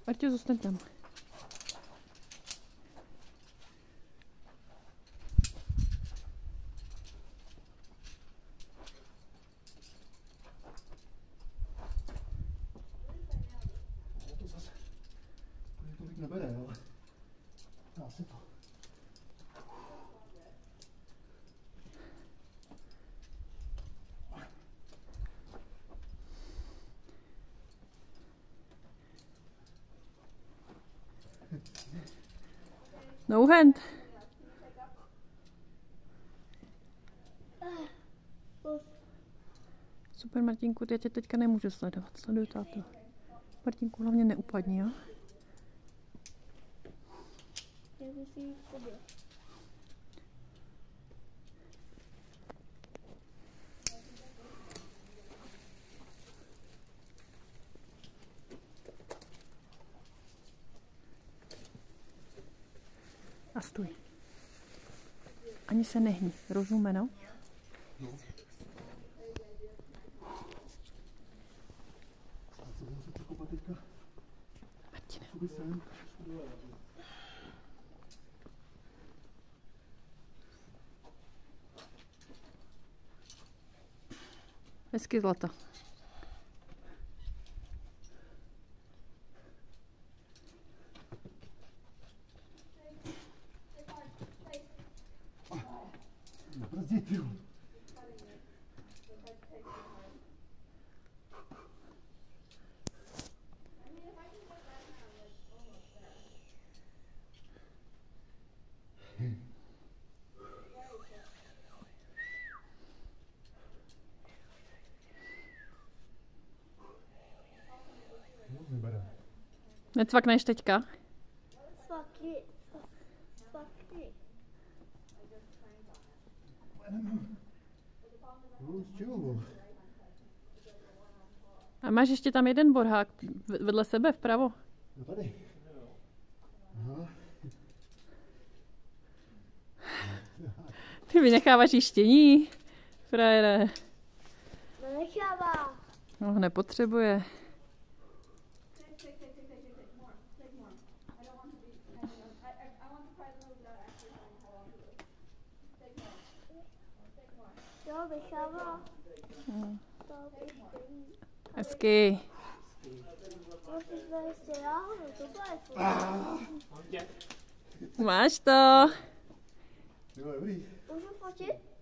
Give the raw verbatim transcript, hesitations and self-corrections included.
Martě, zůstaň tam. To zase tolik nebere, ale dá se to. No hand. Super, Martinku, já tě teďka nemůžu sledovat. Sleduju tátu. Martinku, hlavně neupadni, jo? A stůj. Ani se nehni, rozumeno? No. A co jsem se překopat teďka? Martine. Šuby sem. Hezky, zlata. Nabrzdí, tyjo. Necvakneš teďka? Cvakni, cvakni. A máš ještě tam jeden borhák vedle sebe vpravo. No tady. Aha. Ty vynecháváš jištění, frajere. Nenechává. No, nepotřebuje. Jo, nechává. Hmm. Hezky. Máš to. Jo, dobrý. Můžu fotit?